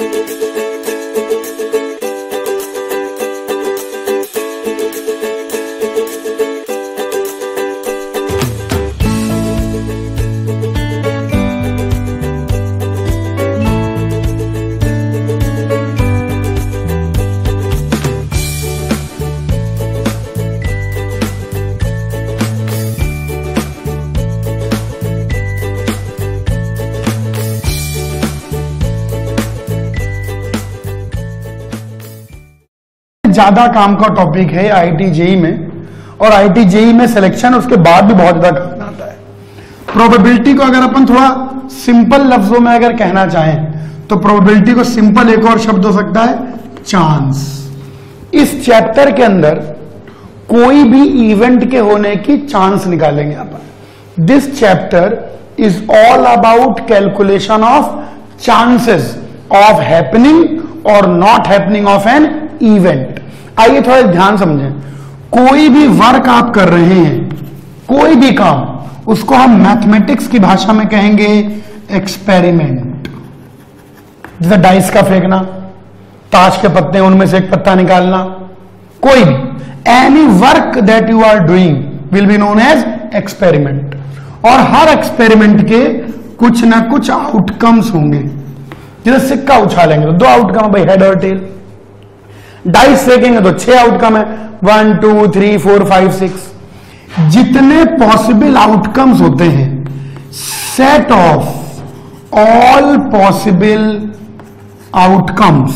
ज्यादा काम का टॉपिक है आईआईटी जेईई में, और आईआईटी जेईई में सिलेक्शन उसके बाद भी बहुत ज्यादा काम आता है। प्रोबेबिलिटी को अगर अपन थोड़ा सिंपल लफ्जों में अगर कहना चाहें तो प्रोबेबिलिटी को सिंपल एक और शब्द हो सकता है चांस। इस चैप्टर के अंदर कोई भी इवेंट के होने की चांस निकालेंगे अपन। This chapter is all about calculation of chances of happening और not happening of an event. आइए थोड़ा ध्यान समझें। कोई भी वर्क आप कर रहे हैं, कोई भी काम, उसको हम मैथमेटिक्स की भाषा में कहेंगे एक्सपेरिमेंट। जैसे डाइस का फेंकना, ताश के पत्ते उनमें से एक पत्ता निकालना, कोई भी any work that you are doing will be known as experiment. और हर एक्सपेरिमेंट के कुछ ना कुछ आउटकम्स होंगे। जैसे सिक्का उछालेंगे तो दो आउटकम है भाई, हेड और टेल। डाइस फेंकेंगे तो 6 आउटकम है, 1 2 3 4 5 6। जितने पॉसिबल आउटकम्स होते हैं, set of all possible outcomes,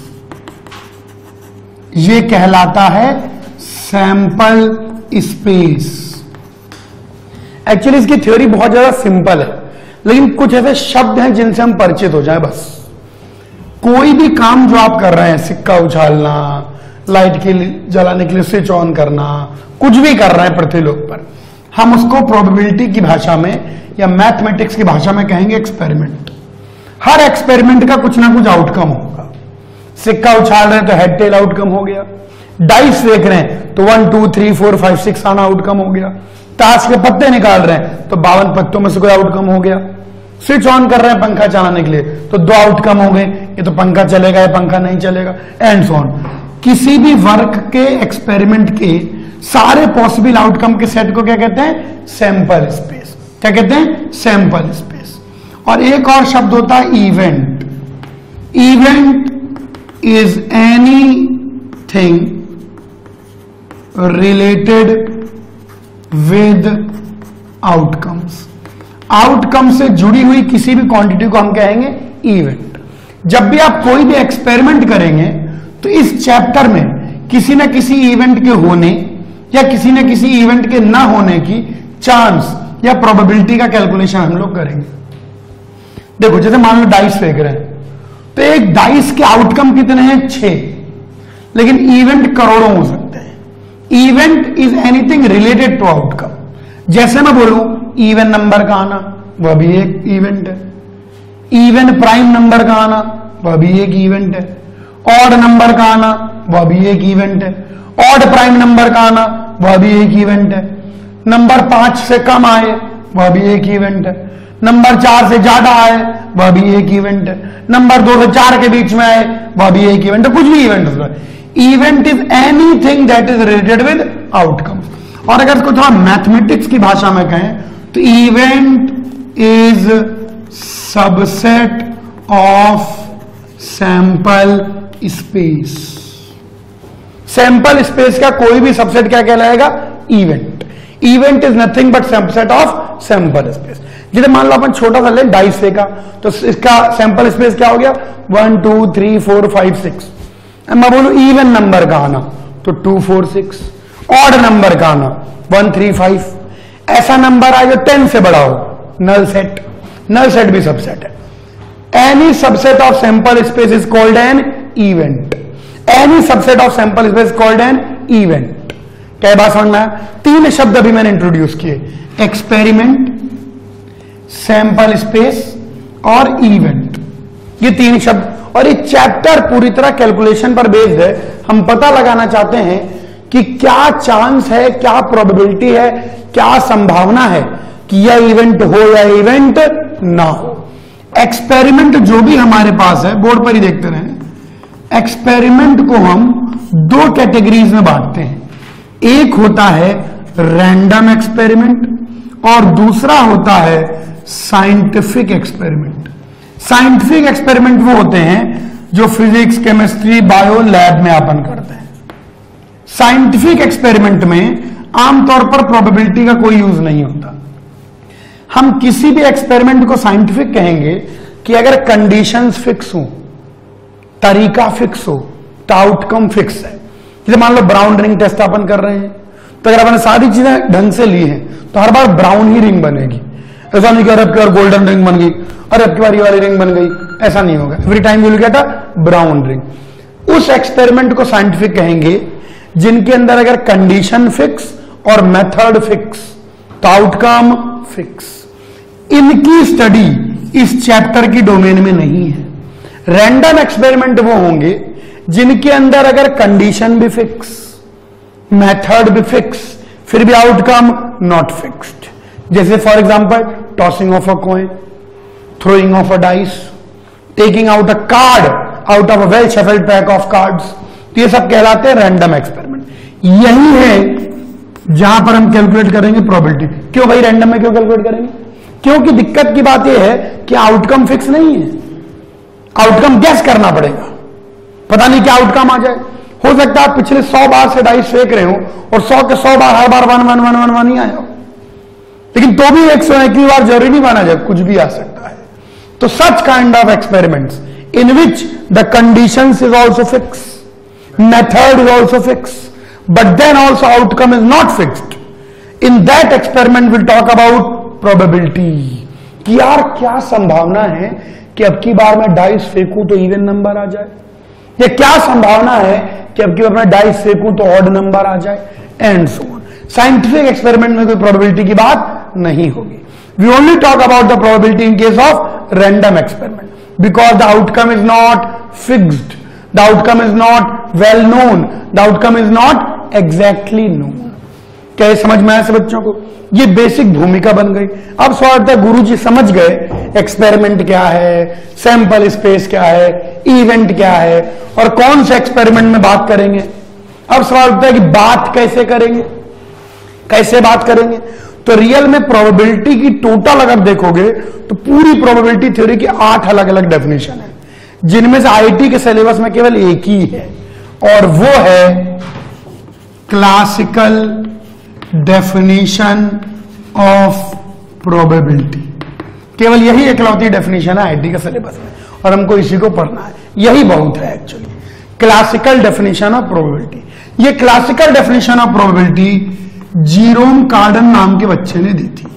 ये कहलाता है सैंपल स्पेस। एक्चुअली इसकी थ्योरी बहुत ज्यादा सिंपल है, लेकिन कुछ ऐसे शब्द हैं जिनसे हम परिचित हो जाएं बस। कोई भी काम जो आप कर रहे हैं, सिक्का उछालना, लाइट के जलाने के लिए स्विच ऑन करना, कुछ भी कर रहे हैं पृथ्वीलोक पर, हम उसको प्रोबेबिलिटी की भाषा में या मैथमेटिक्स की भाषा में कहेंगे एक्सपेरिमेंट। हर एक्सपेरिमेंट का कुछ ना कुछ आउटकम होगा। सिक्का उछाल रहे हैं तो हेड टेल आउटकम हो गया, डाइस देख रहे हैं तो 1 2 3 4 5 6 आना आउटकम हो गया, ताश के पत्ते निकाल रहे हैं तो 52 पत्तों में से कोई आउटकम हो गया, स्विच ऑन कर रहे हैं पंखा चलाने के लिए तो 2 आउटकम हो गए, ये तो पंखा चलेगा या पंखा नहीं चलेगा, एंड सो ऑन। किसी भी वर्क के एक्सपेरिमेंट के सारे पॉसिबल आउटकम के सेट को क्या कहते हैं? Sample space. क्या कहते हैं? Sample space. और एक और शब्द होता है event. Event is anything related with outcomes. Outcome से जुड़ी हुई किसी भी क्वांटिटी को हम कहेंगे इवेंट। जब भी आप कोई भी एक्सपेरिमेंट करेंगे तो इस चैप्टर में किसी न किसी इवेंट के होने या किसी न किसी इवेंट के ना होने की चांस या प्रोबेबिलिटी का कैलकुलेशन हम लोग करेंगे। देखो, जैसे मान लो डाइस फेंक रहे हैं तो एक डाइस के आउटकम कितने हैं? 6, लेकिन इवेंट करोड़ों हो सकते हैं। Event is anything related to outcome. जैसे मैं बोलूं इवन नंबर का आना, वह भी एक इवेंट है। इवन प्राइम नंबर का आना, वह भी एक इवेंट है। ऑड नंबर का आना, वह भी एक इवेंट है। ऑड प्राइम नंबर का आना, वह भी एक इवेंट है। नंबर 5 से कम आए, वह भी एक इवेंट है। नंबर 4 से ज्यादा आए, वह भी एक इवेंट है। नंबर 2 से 4 के बीच में आए, वह भी एक इवेंट है। कुछ भी इवेंट होता है। Event is anything that is related with outcome. और अगर इसको थोड़ा मैथमेटिक्स की भाषा में कहें तो event is subset of sample space. Sample space का कोई भी सबसेट क्या कहलाएगा? Event. Event is nothing but subset of sample space. जैसे मान लो अपन छोटा सा लें, डाइस फेंका तो इसका सैंपल स्पेस क्या हो गया? 1 2 3 4 5 6। मैं बोलूं इवन नंबर का आना तो 2 4 6। ऑड नंबर का आना 1 3 5। ऐसा नंबर आए जो 10 से बड़ा हो, नल सेट। नल सेट भी सबसेट है। Any subset of sample space is called an event. Any subset of sample space called an event. क्या बात समझ में आया? 3 शब्द अभी मैंने इंट्रोड्यूस किए, एक्सपेरिमेंट, सैंपल स्पेस और इवेंट। ये 3 शब्द। और ये चैप्टर पूरी तरह कैलकुलेशन पर बेस्ड है। हम पता लगाना चाहते हैं कि क्या चांस है, क्या प्रोबेबिलिटी है, क्या संभावना है कि यह इवेंट हो या इवेंट ना हो। एक्सपेरिमेंट जो भी हमारे पास है, बोर्ड पर ही देखते रहे, एक्सपेरिमेंट को हम दो कैटेगरीज में बांटते हैं। एक होता है रैंडम एक्सपेरिमेंट और दूसरा होता है साइंटिफिक एक्सपेरिमेंट। साइंटिफिक एक्सपेरिमेंट वो होते हैं जो फिजिक्स, केमिस्ट्री, बायो लैब में अपन करते हैं। साइंटिफिक एक्सपेरिमेंट में आमतौर पर प्रोबेबिलिटी का कोई यूज नहीं होता। हम किसी भी एक्सपेरिमेंट को साइंटिफिक कहेंगे कि अगर कंडीशंस फिक्स हो, तरीका फिक्स हो, तो आउटकम फिक्स है। जैसे मान लो ब्राउन रिंग टेस्ट अपन कर रहे हैं, तो अगर अपन सारी चीजें ढंग से ली हैं तो हर बार ब्राउन ही रिंग बनेगी। ऐसा नहीं कि अरे अब की बार गोल्डन रिंग बन गई, अरे अब की बार ये वाली रिंग बन गई, ऐसा नहीं होगा। Every time you will get a brown ring. उस एक्सपेरिमेंट को साइंटिफिक कहेंगे जिनके अंदर अगर कंडीशन फिक्स और मेथड फिक्स तो आउटकम फिक्स। इनकी स्टडी इस चैप्टर की डोमेन में नहीं है। रैंडम एक्सपेरिमेंट वो होंगे जिनके अंदर अगर कंडीशन भी फिक्स, मेथड भी फिक्स, फिर भी आउटकम नॉट फिक्स्ड। जैसे for example tossing of a coin, throwing of a dice, taking out a card out of a well shuffled pack of cards. तो ये सब कहलाते हैं रैंडम एक्सपेरिमेंट। यही है जहां पर हम कैलकुलेट करेंगे प्रोबेबिलिटी। क्यों भाई रैंडम में क्यों कैलकुलेट करेंगे? क्योंकि दिक्कत की बात यह है कि आउटकम फिक्स नहीं है, आउटकम गैस करना पड़ेगा। पता नहीं क्या आउटकम आ जाए। हो सकता है आप पिछले 100 बार से डाइस फेंक रहे हो और 100 के 100 बार हर बार 1 1 1 1 1 ही आया हो, लेकिन तो भी 101वीं बार जरूरी नहीं माना जाए, कुछ भी आ सकता है। तो such kind of experiments in which the conditions is also fix, method is also fix, but then also outcome is not fixed, in that experiment will talk about probability कि यार क्या संभावना है कि अब की बार मैं डाइस फेंकूं तो इवन नंबर आ जाए, या क्या संभावना है कि अब की बार मैं डाइस फेंकूं तो ऑड नंबर आ जाए, and so on. Scientific experiment में कोई प्रोबेबिलिटी की बात नहीं होगी। We only talk about the probability in case of random experiment because the outcome is not fixed, the outcome is not well known, the outcome is not exactly known. क्या ये समझ में आया सब बच्चों को? ये बेसिक भूमिका बन गई। अब स्वागत है, गुरु जी समझ गए एक्सपेरिमेंट क्या है, सैंपल स्पेस क्या है, इवेंट क्या है और कौन से एक्सपेरिमेंट में बात करेंगे। अब सवाल उठता है कि बात कैसे करेंगे, कैसे बात करेंगे? तो रियल में प्रोबेबिलिटी की टोटल अगर देखोगे तो पूरी प्रोबेबिलिटी थ्योरी की 8 अलग अलग डेफिनेशन है, जिनमें से आईटी के सिलेबस में केवल एक ही है और वो है क्लासिकल डेफिनेशन ऑफ प्रोबेबिलिटी। केवल यही एकलौती डेफिनेशन है आईटी के सिलेबस में और हमको इसी को पढ़ना है। यही बहुत है actually, classical definition of probability. ये classical definition of probability Jerome Cardan नाम के बच्चे ने दी थी।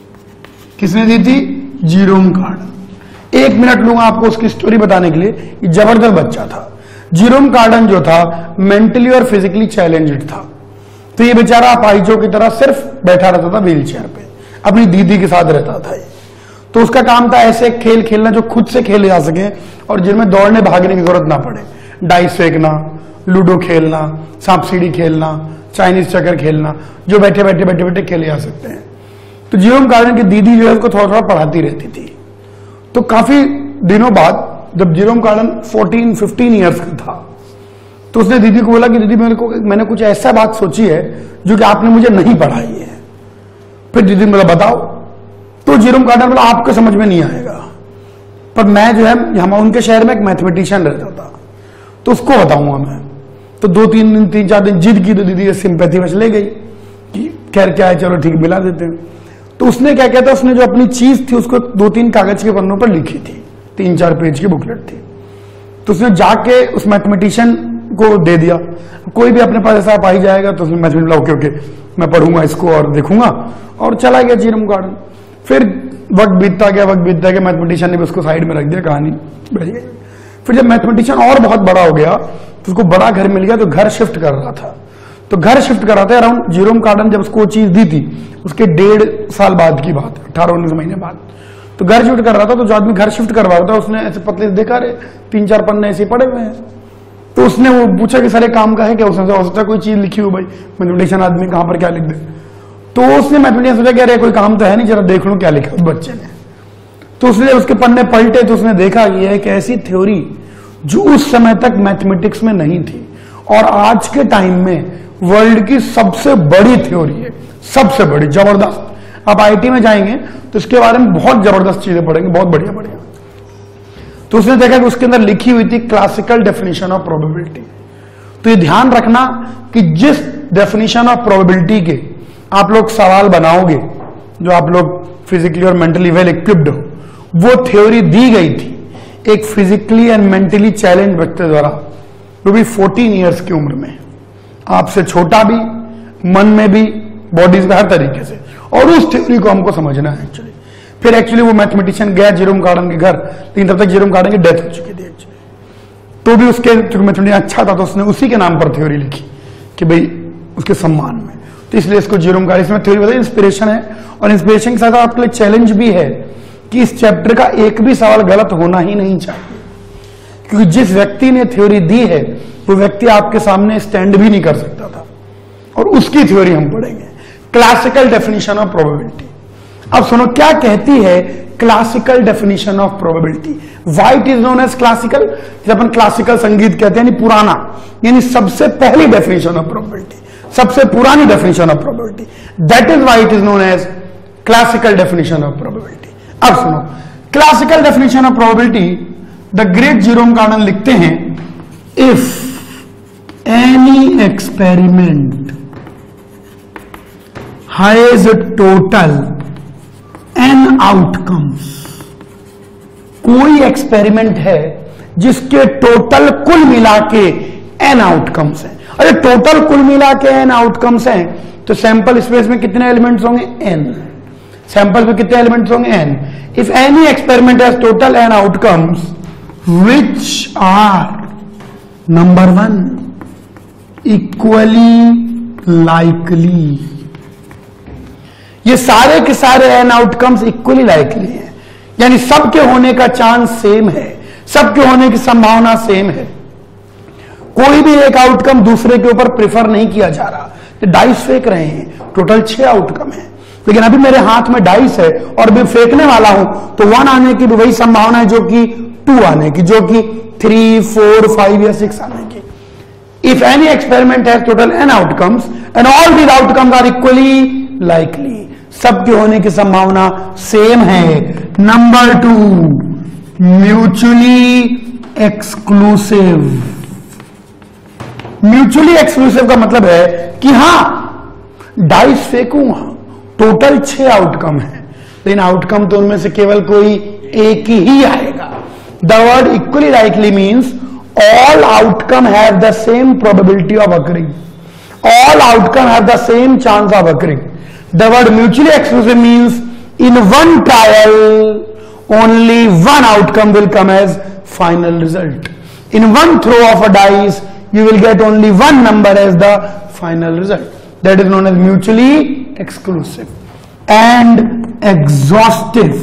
किसने दी थी? जीरोम कार्डन। 1 मिनट लूंगा आपको उसकी स्टोरी बताने के लिए। ये जबरदस्त बच्चा था। जीरोम कार्डन जो था मेंटली और फिजिकली चैलेंज्ड था, तो ये बेचारा अपाहिजों की तरह सिर्फ बैठा रहता था व्हील चेयर पे, अपनी दीदी के साथ रहता था। तो उसका काम था ऐसे खेल खेलना जो खुद से खेले जा सके और जिनमें दौड़ने भागने की जरूरत ना पड़े। डाइस फेंकना, लूडो खेलना, सांप सीढ़ी खेलना, चाइनीज चक्कर खेलना, जो बैठे बैठे बैठे बैठे खेले जा सकते हैं। तो जीरोम कार्डन की दीदी जो है उसको थोड़ा थोड़ा पढ़ाती रहती थी। तो काफी दिनों बाद जब जीरोम कार्डन 14-15 ईयर्स का था तो उसने दीदी को बोला कि दीदी मैंने कुछ ऐसा बात सोची है जो कि आपने मुझे नहीं पढ़ाई है। फिर दीदी ने बोला बताओ। तो जीरोम कार्डन बोला आपको समझ में नहीं आएगा, पर मैं जो है हम उनके शहर में एक मैथमेटिशियन रहता था तो उसको बताऊंगा मैं। तो 2-3 दिन जिद की तो दीदी सिंपैथी बस ले गई कि खैर क्या है, चलो ठीक मिला देते हैं। तो उसने क्या कहता, उसने जो अपनी चीज थी उसको 2-3 कागज के पन्नों पर लिखी थी, 3-4 पेज की बुकलेट थी। तो उसने जाके उस मैथमेटिशियन को दे दिया। कोई भी अपने पास ऐसा पाई जाएगा तो उसने मैथमेटिशियन ओके मैं पढ़ूंगा इसको और देखूंगा, और चला गया जीरोम कार्डन। फिर वक्त बीतता गया, मैथमेटिशियन ने भी उसको साइड में रख दिया, कहानी बढ़ गई। फिर जब मैथमेटिशियन और बहुत बड़ा हो गया तो उसको बड़ा घर मिल गया, तो घर शिफ्ट कर रहा था। तो घर शिफ्ट कर रहा था अराउंड जीरोम कार्डन जब उसको चीज दी थी उसके 1.5 साल बाद की बात, 18-19 महीने बाद। तो घर शिफ्ट कर रहा था, तो जो आदमी घर शिफ्ट करवा रहा था उसने ऐसे पतले देखा रहे 3-4 पन्ने ऐसे पड़े हुए हैं। तो उसने वो पूछा कि सारे काम का है क्या? उसने हो सकता है कोई चीज लिखी हो, भाई मैथमेटिशियन आदमी कहां पर क्या लिख दे। तो उसने मैथमेटिशियन सोचा कि अरे कोई काम तो है नहीं, जरा देख लो क्या लिखा उस बच्चे ने। तो उसने उसके पन्ने पलटे तो उसने देखा कि यह एक ऐसी थ्योरी जो उस समय तक मैथमेटिक्स में नहीं थी और आज के टाइम में वर्ल्ड की सबसे बड़ी थ्योरी है, सबसे बड़ी, जबरदस्त। आप आईटी में जाएंगे तो इसके बारे में बहुत जबरदस्त चीजें पढ़ेंगे, बहुत बढ़िया बढ़िया। तो उसने देखा कि उसके अंदर लिखी हुई थी क्लासिकल डेफिनेशन ऑफ प्रोबेबिलिटी। तो ये ध्यान रखना कि जिस डेफिनेशन ऑफ प्रोबेबिलिटी के आप लोग सवाल बनाओगे, जो आप लोग फिजिकली और मेंटली वेल इक्विप्ड हो, वो थ्योरी दी गई थी एक फिजिकली एंड मेंटली चैलेंज बच्चे द्वारा, जो भी 14 ईयर्स की उम्र में, आपसे छोटा भी, मन में भी, बॉडीज में, हर तरीके से। और उस थ्योरी को हमको समझना है एक्चुअली। फिर एक्चुअली वो मैथमेटिशियन गया जेरोम कार्डन के घर, लेकिन तब तक जेरोम कार्डन की डेथ हो चुकी थी एक्चुअली। तो भी उसके मैथमेटिशियन अच्छा था तो उसने उसी के नाम पर थ्योरी लिखी कि भाई उसके सम्मान में, तो इसलिए इसको जेरोम कार्डन, इसमें थ्योरी बताइए इंस्पिरेशन है। और इंस्पिरेशन के साथ आपके लिए चैलेंज भी है कि इस चैप्टर का एक भी सवाल गलत होना ही नहीं चाहिए, क्योंकि जिस व्यक्ति ने थ्योरी दी है वो व्यक्ति आपके सामने स्टैंड भी नहीं कर सकता था, और उसकी थ्योरी हम पढ़ेंगे, क्लासिकल डेफिनेशन ऑफ प्रोबेबिलिटी। अब सुनो क्या कहती है classical definition of probability. Why it is known as classical, जब अपन क्लासिकल संगीत कहते हैं, यानी पुराना, यानी सबसे पहली डेफिनेशन ऑफ प्रोबेबिलिटी, सबसे पुरानी definition of probability, that is why it is known as classical definition of probability. अब सुनो, classical definition of probability, the great Jerome Cardan लिखते हैं, if any experiment has total n outcomes, कोई experiment है जिसके total कुल मिला के एन आउटकम्स हैं। अरे टोटल कुल मिला के एन आउटकम्स हैं तो सैंपल स्पेस में कितने एलिमेंट्स होंगे? एन। सैंपल में कितने एलिमेंट्स होंगे? N. If any experiment has total n outcomes which are number 1 equally likely, ये सारे के सारे एन आउटकम्स इक्वली लाइकली हैं, यानी सबके होने का चांस सेम है, सबके होने की संभावना सेम है। कोई भी एक आउटकम दूसरे के ऊपर प्रेफर नहीं किया जा रहा। तो डाइस फेंक रहे हैं, टोटल 6 आउटकम है, लेकिन अभी मेरे हाथ में डाइस है और मैं फेंकने वाला हूं तो 1 आने की भी वही संभावना है जो कि 2 आने की, जो कि 3, 4, 5 या 6 आने की। If any experiment has total n outcomes and all these outcomes are equally likely, सबके होने की संभावना सेम है। Number 2 mutually exclusive. Mutually exclusive का मतलब है कि हां डाइस फेंकूंगा, टोटल 6 आउटकम है, लेकिन आउटकम तो उनमें से केवल कोई एक ही आएगा। The word equally likely means all outcome have the same probability of occurring, all outcome have the same chance of occurring. The word mutually exclusive means in one trial only one outcome will come as final result. In one throw of a dice you will get only one number as the final result. That is known as mutually exclusive. And exhaustive.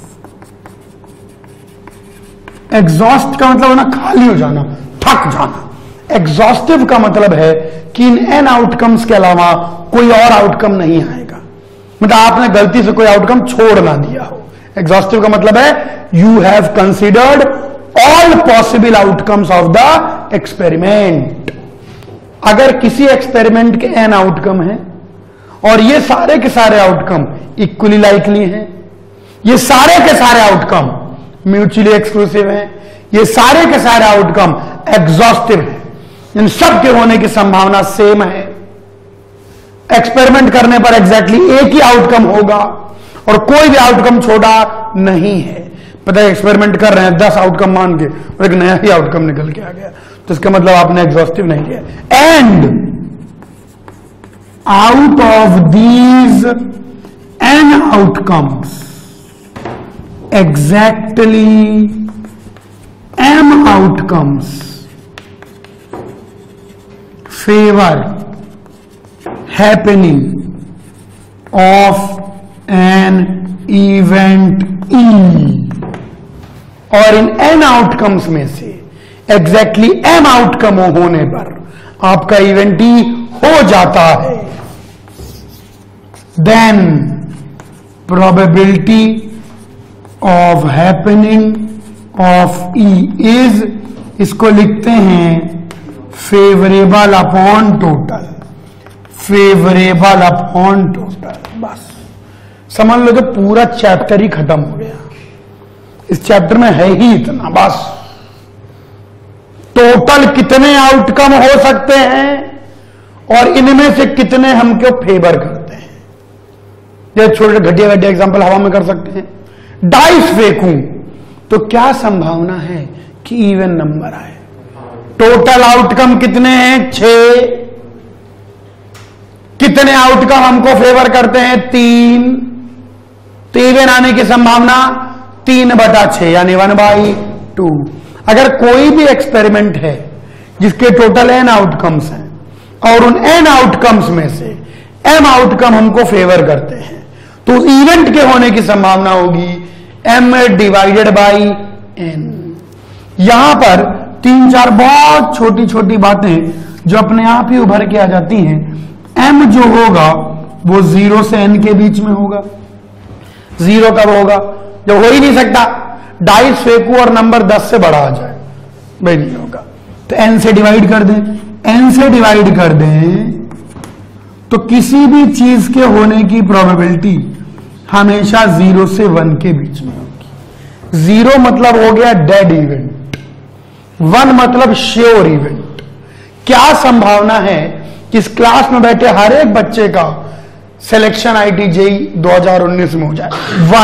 Exhaust का मतलब है ना खाली हो जाना, थक जाना। Exhaustive का मतलब है कि इन एन आउटकम्स के अलावा कोई और आउटकम नहीं आएगा, मतलब आपने गलती से कोई आउटकम छोड़ ना दिया हो। एग्जॉस्टिव का मतलब है you have considered all possible outcomes of the experiment. अगर किसी एक्सपेरिमेंट के एन आउटकम है और ये सारे के सारे आउटकम इक्वली लाइकली हैं, ये सारे के सारे आउटकम म्यूचुअली एक्सक्लूसिव है, ये सारे के सारे आउटकम एग्जॉस्टिव है, इन सब के होने की संभावना सेम है। एक्सपेरिमेंट करने पर एग्जैक्टली एक ही आउटकम होगा और कोई भी आउटकम छोटा नहीं है। पता है एक्सपेरिमेंट कर रहे हैं 10 आउटकम मान के और एक नया ही आउटकम निकल के आ गया, तो इसका मतलब आपने एग्जॉस्टिव नहीं किया। And out of these n outcomes exactly m outcomes favor happening of an event E, और इन n आउटकम्स में से एग्जैक्टली m आउटकम होने पर आपका इवेंट E हो जाता है, then probability of happening of E is, इसको लिखते हैं favourable upon total, favourable upon total. बस समझ लो कि पूरा चैप्टर ही खत्म हो गया। इस चैप्टर में है ही इतना, बस टोटल कितने आउटकम हो सकते हैं और इनमें से कितने हमको फेवर करते हैं। जैसे छोटे घटिया घटिया एग्जांपल हवा में कर सकते हैं। डाइस फेंकूं तो क्या संभावना है कि इवन नंबर आए। टोटल आउटकम कितने हैं? 6। कितने आउटकम हमको फेवर करते हैं? 3। तो इवन आने की संभावना 3/6 यानी 1/2। अगर कोई भी एक्सपेरिमेंट है जिसके टोटल n आउटकम्स हैं और उन n आउटकम्स में से m आउटकम हमको फेवर करते हैं, तो इवेंट के होने की संभावना होगी m/n। यहां पर 3-4 बहुत छोटी छोटी बातें जो अपने आप ही उभर के आ जाती हैं। m जो होगा वो 0 से n के बीच में होगा। 0 कब होगा? जब हो ही नहीं सकता, डाइस फेंकू और नंबर 10 से बड़ा आ जाए, भाई नहीं होगा। तो n से डिवाइड कर दें, n से डिवाइड कर दें तो किसी भी चीज के होने की प्रोबेबिलिटी हमेशा 0 से 1 के बीच में होगी। 0 मतलब हो गया डेड इवेंट, 1 मतलब श्योर इवेंट। क्या संभावना है कि इस क्लास में बैठे हर एक बच्चे का सिलेक्शन आईटी जेई 2019 में हो जाए?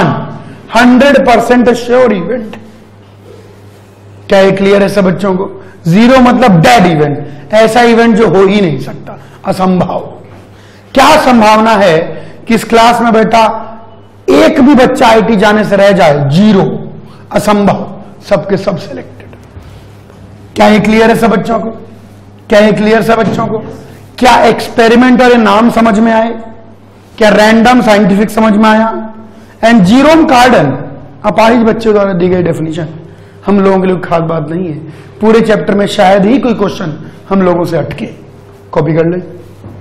100% श्योर इवेंट। क्या ये क्लियर है सब बच्चों को? 0 मतलब डेड इवेंट, ऐसा इवेंट जो हो ही नहीं सकता, असंभव। क्या संभावना है कि इस क्लास में बैठा एक भी बच्चा आईटी जाने से रह जाए? 0, असंभव, सबके सब सिलेक्टेड। क्या ये क्लियर है सब बच्चों को? क्या ये क्लियर सब बच्चों को? क्या एक्सपेरिमेंट और ये नाम समझ में आए? क्या रैंडम साइंटिफिक समझ में आया? एंड जीरोम कार्डन अपाहिज बच्चे द्वारा दी गई डेफिनेशन हम लोगों के लिए खास बात नहीं है। पूरे चैप्टर में शायद ही कोई क्वेश्चन हम लोगों से अटके। कॉपी कर ले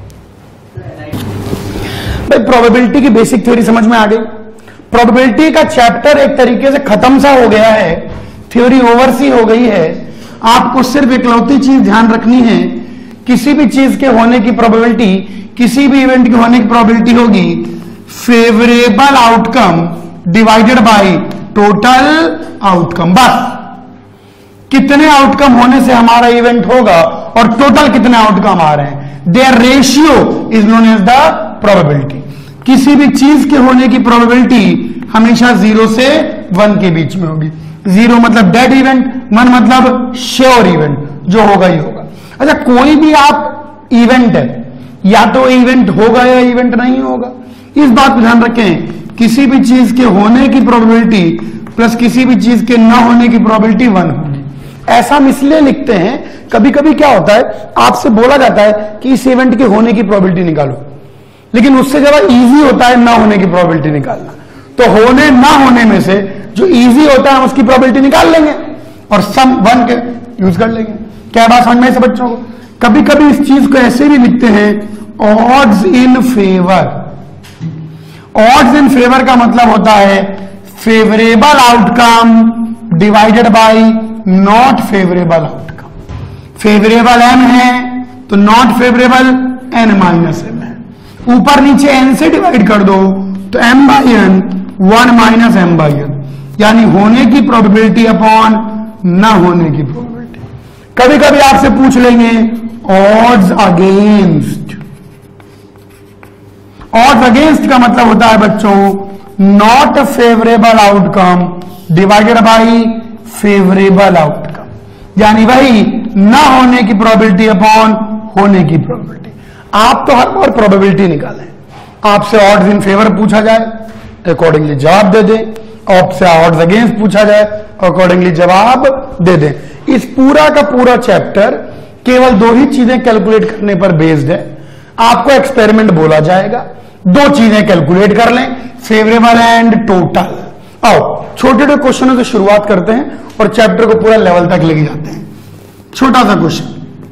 भाई। प्रोबेबिलिटी की बेसिक थ्योरी समझ में आ गई। प्रोबेबिलिटी का चैप्टर एक तरीके से खत्म सा हो गया है, थ्योरी ओवर सी हो गई है। आपको सिर्फ इकलौती चीज ध्यान रखनी है, किसी भी चीज के होने की प्रोबेबिलिटी, किसी भी इवेंट के होने की प्रोबेबिलिटी होगी favourable outcome divided by total outcome. बस कितने आउटकम होने से हमारा इवेंट होगा और टोटल कितने आउटकम आ रहे हैं, their ratio is known as the probability. किसी भी चीज के होने की प्रोबेबिलिटी हमेशा 0 से 1 के बीच में होगी। 0 मतलब डेड इवेंट, 1 मतलब श्योर इवेंट, जो होगा ही होगा। अच्छा, कोई भी आप इवेंट है, या तो इवेंट होगा या इवेंट नहीं होगा। इस बात को ध्यान रखें, किसी भी चीज के होने की प्रोबेबिलिटी प्लस किसी भी चीज के न होने की प्रोबेबिलिटी 1 होगी। ऐसा हम इसलिए लिखते हैं, कभी कभी क्या होता है, आपसे बोला जाता है कि इस इवेंट के होने की प्रोबेबिलिटी निकालो, लेकिन उससे ज्यादा इजी होता है ना होने की प्रोबेबिलिटी निकालना। तो होने ना होने में से जो इजी होता है हम उसकी प्रोबेबिलिटी निकाल लेंगे और सम 1 के यूज कर लेंगे। क्या बात समझ में से बच्चों को? कभी कभी इस चीज को ऐसे भी लिखते हैं, odds in favour. Odds in favour का मतलब होता है favourable outcome divided by not favourable outcome. Favourable m है तो नॉट फेवरेबल n-m है। ऊपर नीचे n से डिवाइड कर दो तो m/n 1 - m/n, यानी होने की प्रोबेबिलिटी अपॉन ना होने की प्रोबेबिलिटी। कभी कभी आपसे पूछ लेंगे ऑड्स अगेंस्ट। ऑड्स अगेंस्ट का मतलब होता है बच्चों not favourable outcome divided by favourable outcome, यानी वही ना होने की प्रोबेबिलिटी अपॉन होने की प्रोबेबिलिटी। आप तो हर बार प्रोबेबिलिटी निकालें, आपसे ऑड्स इन फेवर पूछा जाए अकॉर्डिंगली जवाब दे दें, आपसे ऑड्स अगेंस्ट पूछा जाए अकॉर्डिंगली जवाब दे दें। इस पूरा का पूरा चैप्टर केवल 2 ही चीजें कैलकुलेट करने पर बेस्ड है। आपको एक्सपेरिमेंट बोला जाएगा, 2 चीजें कैलकुलेट कर लें, फेवरेबल एंड टोटल। आओ छोटे छोटे क्वेश्चनों से शुरुआत करते हैं और चैप्टर को पूरा लेवल तक लेके जाते हैं। छोटा सा question,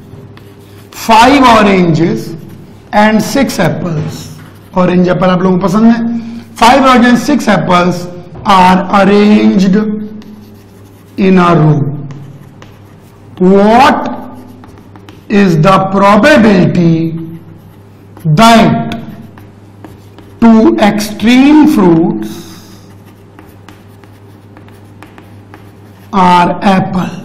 5 oranges and 6 apples. Orange apple आप लोगों को पसंद है। 5 orange 6 apples are arranged in a row, what is the probability that two extreme fruits are apples?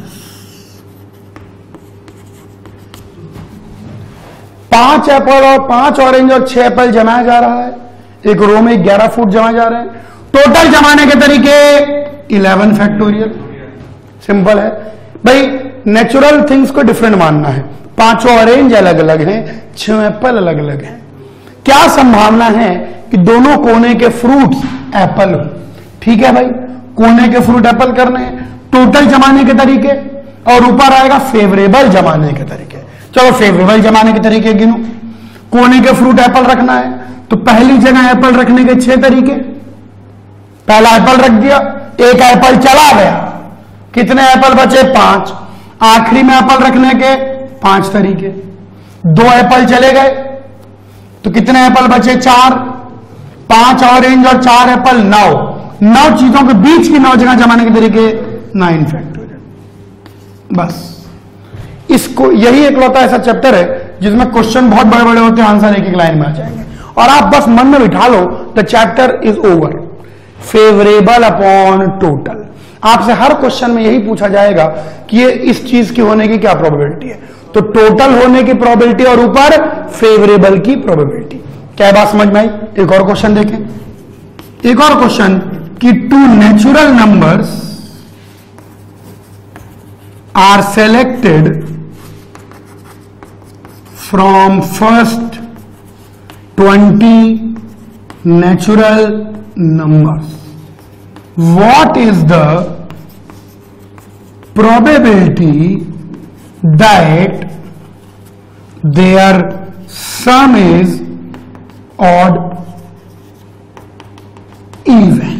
5 apple और 5 ऑरेंज और 6 एप्पल जमाया जा रहा है, एक रो में 11 फ्रूट जमाए जा रहे हैं। टोटल जमाने के तरीके 11 फैक्टोरियल। सिंपल है भाई, नेचुरल थिंग्स को डिफरेंट मानना है। 5 ऑरेंज अलग अलग हैं, 6 एप्पल अलग अलग हैं। क्या संभावना है कि दोनों कोने के फ्रूट्स एप्पल हो? ठीक है भाई, कोने के फ्रूट एप्पल करने हैं, टोटल जमाने के तरीके, और ऊपर आएगा फेवरेबल जमाने के तरीके। चलो फेवरेबल जमाने के तरीके गिनो। कोने के फ्रूट एप्पल रखना है तो पहली जगह एप्पल रखने के 6 तरीके। पहला एप्पल रख दिया, एक एप्पल चला गया, कितने एप्पल बचे? 5। आखिरी में एप्पल रखने के 5 तरीके। 2 एप्पल चले गए तो कितने एप्पल बचे? 4। 5 ऑरेंज और 4 एप्पल 9 चीजों के बीच की 9 जगह जमाने के तरीके 9 फैक्टोरियल। बस इसको, यही एकलौता ऐसा चैप्टर है जिसमें क्वेश्चन बहुत बड़े बड़े होते हैं, आंसर एक एक लाइन में आ जाएंगे और आप बस मन में बिठा लो, the chapter is over. Favourable upon total. आपसे हर क्वेश्चन में यही पूछा जाएगा कि ये इस चीज की होने की क्या प्रोबेबिलिटी है, तो टोटल होने की प्रोबेबिलिटी और ऊपर फेवरेबल की प्रोबेबिलिटी। क्या बात समझ में आई? एक और क्वेश्चन देखें, एक और क्वेश्चन कि 2 natural numbers are selected from first 20 natural numbers. What is the probability that their sum is odd even?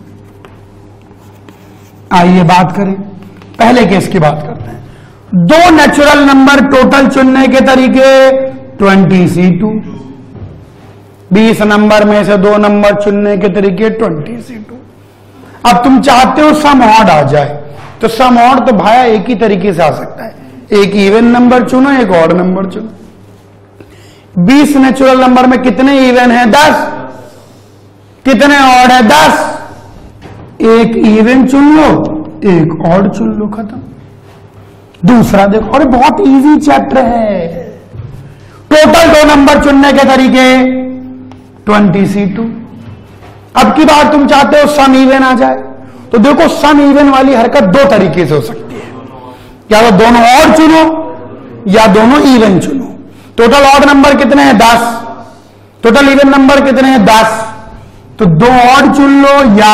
आइए बात करें, पहले केस की बात करते हैं। 2 नेचुरल नंबर टोटल चुनने के तरीके 20C2। 20 नंबर में से 2 नंबर चुनने के तरीके 20C2। अब तुम चाहते हो सम ऑड आ जाए, तो सम ऑड तो भाया एक ही तरीके से आ सकता है, एक इवन नंबर चुनो, एक ऑड नंबर चुनो। 20 नेचुरल नंबर में कितने इवन है? 10। कितने ऑड है? 10। एक इवन चुन लो, एक ऑड चुन लो, खत्म। दूसरा देखो, और बहुत इजी चैप्टर है। टोटल 2 नंबर चुनने के तरीके 20C2। अब की बार तुम चाहते हो सम इवन आ जाए, तो देखो सम इवन वाली हरकत 2 तरीके से हो सकती है, या तो दोनों ऑड चुनो या दोनों इवन चुनो। टोटल ऑड नंबर कितने हैं? 10। टोटल इवन नंबर कितने हैं? 10। तो 2 ऑड चुन लो या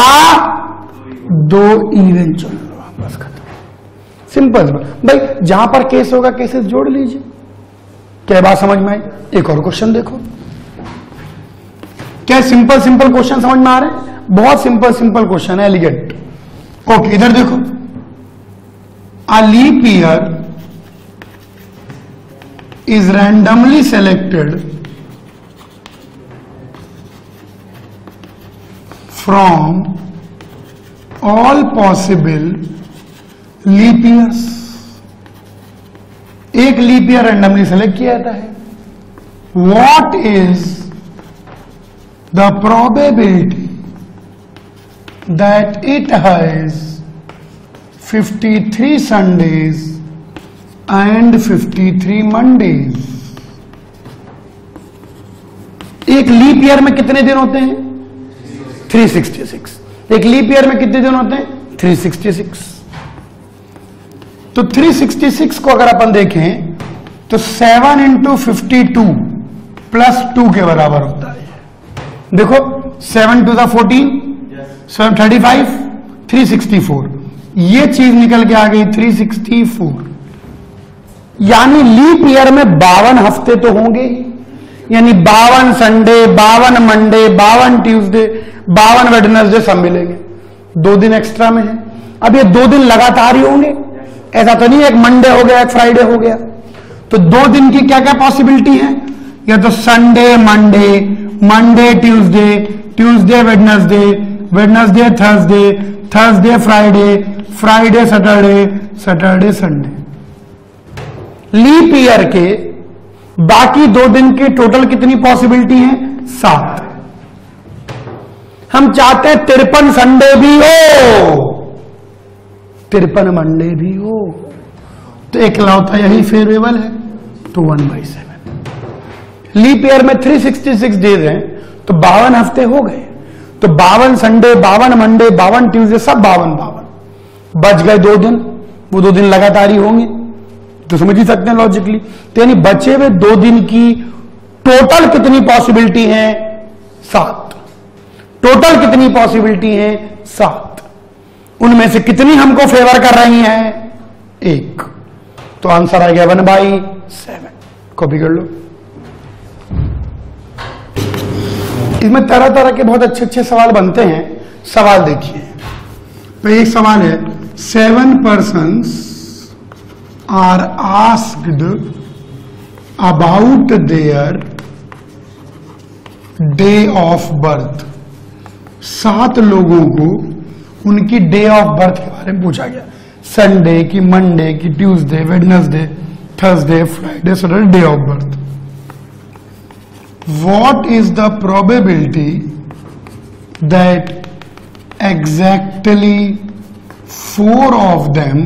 2 इवन चुन लो, बस खत्म। सिंपल भाई, जहां पर केस होगा केसेस जोड़ लीजिए। क्या बात समझ में आई? एक और क्वेश्चन देखो, क्या सिंपल सिंपल क्वेश्चन समझ में आ रहे हैं? बहुत सिंपल सिंपल क्वेश्चन है, एलिगेंट। ओके, इधर देखो, a leap year is randomly selected from all possible leap years. एक लीप ईयर रैंडमली सेलेक्ट किया जाता है। What is the probability that it has 53 Sundays and 53 Mondays? एक लीप ईयर में कितने दिन होते हैं? 366। एक लीप ईयर में कितने दिन होते हैं? 366। तो 366 को अगर अपन देखें तो 7 × 52 + 2 के बराबर होता है। देखो 7 × 2 = 14, 7 × 35, 364। ये चीज निकल के आ गई 364। यानी लीप ईयर में 52 हफ्ते तो होंगे ही, यानी 52 संडे, 52 मंडे, 52 ट्यूसडे, 52 वेडनेसडे सब मिलेंगे। 2 दिन एक्स्ट्रा में है। अब ये 2 दिन लगातार ही होंगे, ऐसा तो नहीं एक मंडे हो गया एक फ्राइडे हो गया। तो 2 दिन की क्या क्या पॉसिबिलिटी है? या तो Sunday Monday, Monday Tuesday, Tuesday Wednesday, Wednesday Thursday, Thursday Friday, Friday Saturday, Saturday Sunday. Leap year के बाकी 2 दिन के टोटल कितनी पॉसिबिलिटी है? 7। हम चाहते हैं 53 संडे भी हो, 53 मंडे भी हो, तो इकलौता यही फेवरेबल है, तो 1/7। लीप ईयर में 366 डेज हैं, तो 52 हफ्ते हो गए, तो 52 संडे, 52 मंडे, 52 ट्यूसडे, सब 52 बच गए 2 दिन। वो 2 दिन लगातार ही होंगे, तो समझ ही सकते हैं लॉजिकली। तो यानी बचे हुए 2 दिन की टोटल कितनी पॉसिबिलिटी है? 7। टोटल कितनी पॉसिबिलिटी है? 7। उनमें से कितनी हमको फेवर कर रही हैं? 1। तो आंसर आ गया 1/7। कॉपी कर लो। इसमें तरह तरह के बहुत अच्छे अच्छे सवाल बनते हैं। सवाल देखिए, तो एक सवाल है, 7 persons are asked about their day of birth। 7 लोगों को उनकी डे ऑफ बर्थ के बारे में पूछा गया। संडे की, मंडे की, Tuesday, Wednesday, Thursday, Friday, Saturday, day of birth. What is the probability that exactly 4 of them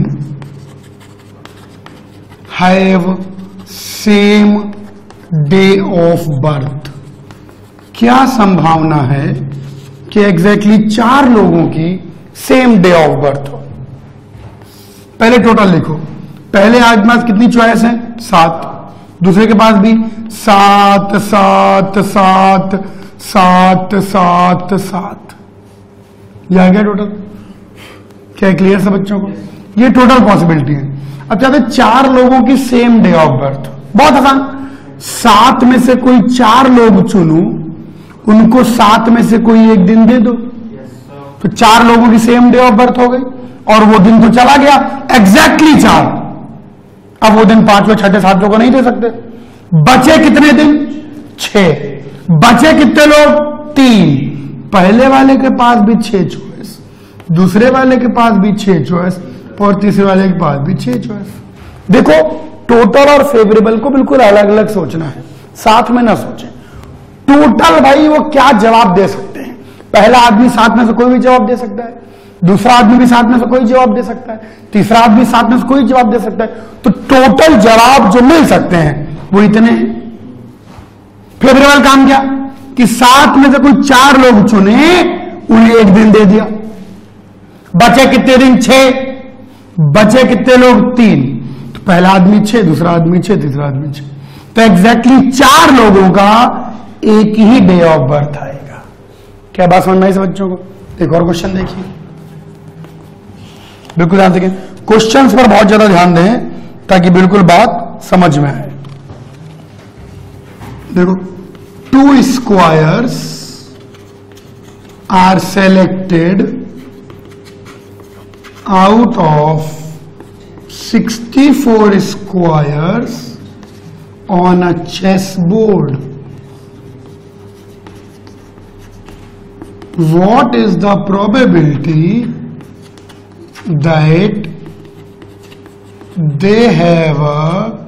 have same day of birth? क्या संभावना है कि एग्जैक्टली 4 लोगों की सेम डे ऑफ बर्थ हो? पहले टोटल लिखो। पहले आज पास कितनी चॉइस है? 7। दूसरे के पास भी 7 7 7 7 7 7। यह आ गया टोटल। क्या क्लियर है बच्चों को? ये टोटल पॉसिबिलिटी है। अब चाहते 4 लोगों की सेम डे ऑफ बर्थ। बहुत आसान। 7 में से कोई 4 लोग चुनूं, उनको 7 में से कोई एक दिन दे दो, तो 4 लोगों की सेम डे ऑफ बर्थ हो गई, और वो दिन तो चला गया एग्जैक्टली 4। अब वो दिन 5वें, 6ठे, 7वें को नहीं दे सकते। बचे कितने दिन? 6। बचे कितने लोग? 3। पहले वाले के पास भी 6 चॉइस, दूसरे वाले के पास भी 6 चॉइस, और तीसरे वाले के पास भी 6 चॉइस। देखो, टोटल और फेवरेबल को बिल्कुल अलग अलग सोचना है, साथ में ना सोचें। टोटल भाई वो क्या जवाब दे सकते हैं? पहला आदमी 7 में से कोई भी जवाब दे सकता है, दूसरा आदमी भी 7 में से कोई जवाब दे सकता है, तीसरा आदमी 7 में से कोई जवाब दे सकता है। तो टोटल जवाब जो मिल सकते हैं वो इतने हैं। फेवरेबल काम क्या कि 7 में से कोई 4 लोग चुने, उन्हें एक दिन दे दिया। बचे कितने दिन? 6। बचे कितने लोग? 3। तो पहला आदमी 6, दूसरा आदमी 6, तीसरा आदमी 6। तो एग्जैक्टली 4 लोगों का एक ही डे ऑफ बर्थ आएगा। क्या बात समझ में आई बच्चों को? एक और क्वेश्चन देखिए, बिल्कुल ध्यान देखें। क्वेश्चंस पर बहुत ज्यादा ध्यान दें ताकि बिल्कुल बात समझ में आए। देखो, 2 squares are selected out of 64 squares on a chess board. What is the probability that they have a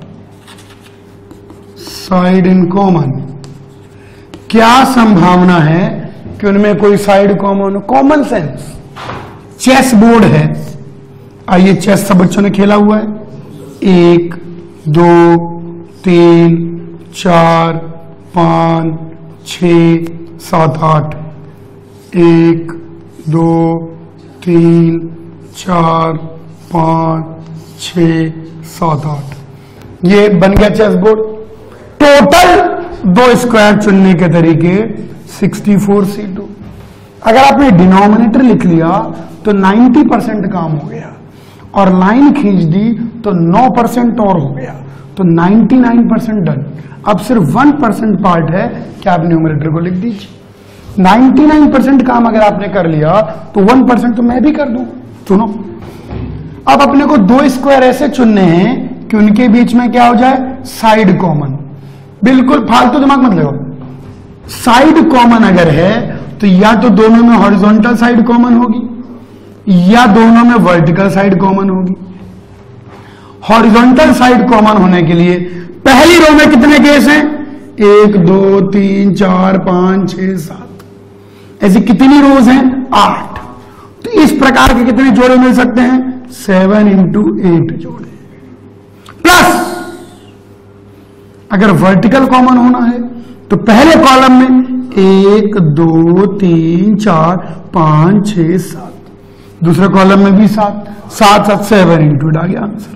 side in common? क्या संभावना है कि उनमें कोई साइड कॉमन हो? Common sense. चेस बोर्ड है, आइए चेस सब बच्चों ने खेला हुआ है। 1 2 3 4 5 6 7 8। 1 2 3 4 5 6 7 8। ये बन गया चेस बोर्ड। टोटल 2 स्क्वायर चुनने के तरीके 64C2। अगर आपने डिनोमिनेटर लिख लिया तो 90% काम हो गया, और लाइन खींच दी तो 9% और हो गया, तो 99% डन। अब सिर्फ 1% पार्ट है कि आप न्यूमरेटर को लिख दीजिए। 99% काम अगर आपने कर लिया तो 1% तो मैं भी कर दूं। सुनो, अब अपने को 2 स्क्वायर ऐसे चुनने हैं कि उनके बीच में क्या हो जाए? Side common. बिल्कुल फालतू दिमाग मत लगाओ। साइड कॉमन अगर है तो या तो दोनों में हॉरिजॉन्टल साइड कॉमन होगी या दोनों में वर्टिकल साइड कॉमन होगी। हॉरिजॉन्टल साइड कॉमन होने के लिए पहली रो में कितने केस हैं? 1 2 3 4 5 6 7, ऐसी कितनी रोज हैं? 8। तो इस प्रकार के कितने जोड़े मिल सकते हैं? 7 × 8 जोड़े। प्लस अगर वर्टिकल कॉमन होना है तो पहले कॉलम में 1 2 3 4 5 6 7, दूसरे कॉलम में भी 7 7 7 7 × 8 आ गया आंसर।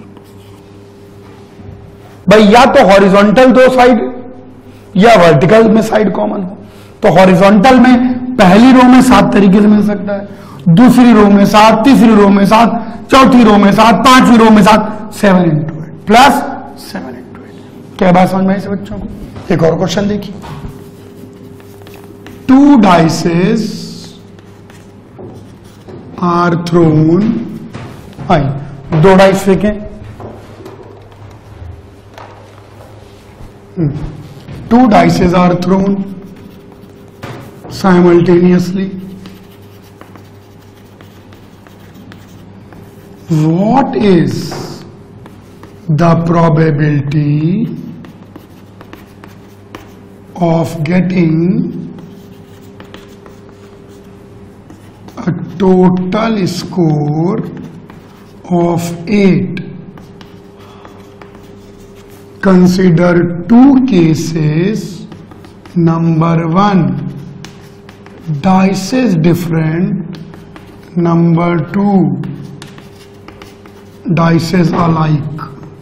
भाई या तो हॉरिजॉन्टल दो साइड या वर्टिकल में साइड कॉमन हो, तो हॉरिजॉन्टल में पहली रो में 7 तरीके से मिल सकता है, दूसरी रो में 7, तीसरी रो में 7, चौथी रो में 7, पांचवी रो में 7, 7 × 8 प्लस 7 × 8। क्या बात समझ में आई से बच्चों को? एक और क्वेश्चन देखिए। 2 डाइसेस आर थ्रोन, आई 2 डाइस फेंके, 2 dices are thrown simultaneously. What is the probability of getting a total score of 8? Consider 2 cases. Number 1, dices different. Number 2, dices alike.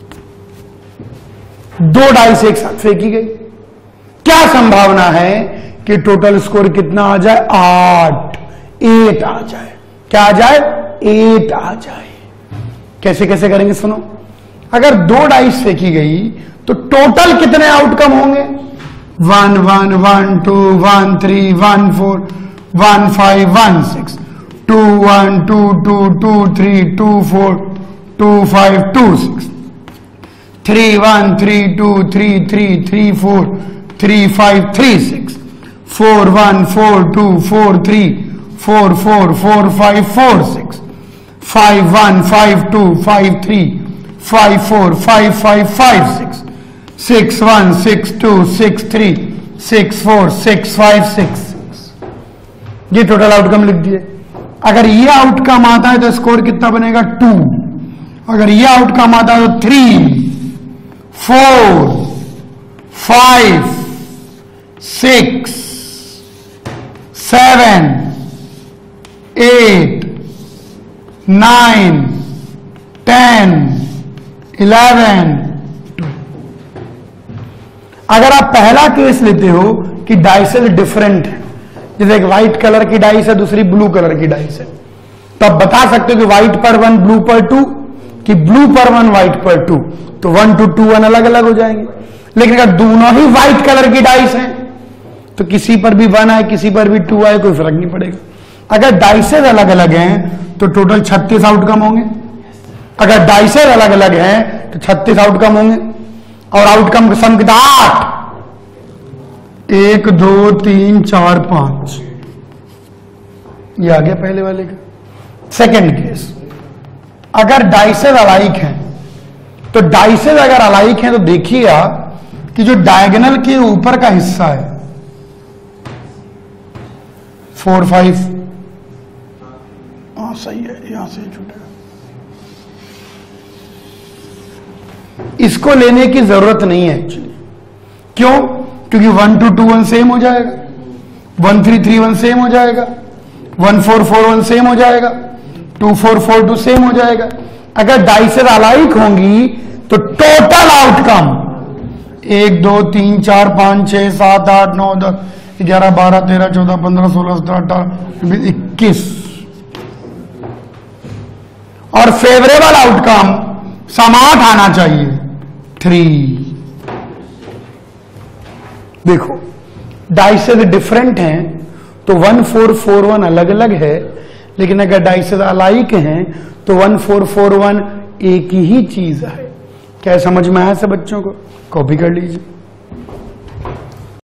2 dice एक साथ फेंकी गई, क्या संभावना है कि टोटल स्कोर कितना आ जाए? 8 आ जाए। क्या आ जाए? 8 आ जाए। कैसे कैसे करेंगे सुनो। अगर 2 डाइस फेंकी गई तो टोटल कितने आउटकम होंगे? 1 1 1 2 1 3 1 4 1 5 1 6 2 1 2 2 2 3 2 4 2 5 2 6 3 1 3 2 3 3 3 4 3 5 3 6 4 1 4 2 4 3 4 4 4 5 4 6 5 1 5 2 5 3 5 4 5 5 5 6 6 1 6 2 6 3 6 4 6 5 6 6। ये टोटल आउटकम लिख दिए। अगर ये आउटकम आता है तो स्कोर कितना बनेगा? 2। अगर ये आउटकम आता है तो 3 4 5 6 7 8 9 10 11 2। अगर आप पहला केस लेते हो कि डाइसेस डिफरेंट है, जैसे एक व्हाइट कलर की डाइस है, दूसरी ब्लू कलर की डाइस है, तो आप बता सकते हो कि व्हाइट पर 1 ब्लू पर 2 कि ब्लू पर 1 व्हाइट पर 2, तो 1 to 2 1 अलग अलग हो जाएंगे। लेकिन अगर दोनों ही व्हाइट कलर की डाइस हैं तो किसी पर भी 1 आए किसी पर भी 2 आए कोई फर्क नहीं पड़ेगा। अगर डाइसेस अलग अलग हैं तो टोटल 36 आउटकम होंगे। अगर डाइसेस अलग अलग हैं तो 36 आउटकम होंगे और आउटकम का सम कितना? 8। 1 2 3 4 5। ये आ गया पहले वाले का। सेकेंड केस, अगर डाइसेस अलाइक हैं तो डाइसेस अगर अलाइक हैं तो देखिएगा कि जो डायगोनल के ऊपर का हिस्सा है 4 5, हाँ सही है, यहां से छूटेगा, इसको लेने की जरूरत नहीं है एक्चुअली। क्यों? क्योंकि 1 2 2 1 सेम हो जाएगा, 1 3 3 1 सेम हो जाएगा, 1 4 4 1 सेम हो जाएगा, 2 4 4 2 सेम हो जाएगा। अगर डाइसेस अलाइक होंगी तो टोटल आउटकम 1 2 3 4 5 6 7 8 9 10 11 12 13 14 15 16 17 18 21 और फेवरेबल आउटकम समाट आना चाहिए 3। देखो डाइसेस डिफरेंट हैं तो 1 4 4 1 अलग अलग है, लेकिन अगर डाइसेस अलाइक हैं तो 1 4 4 1 एक ही चीज है। क्या समझ में आया सब बच्चों को? कॉपी कर लीजिए।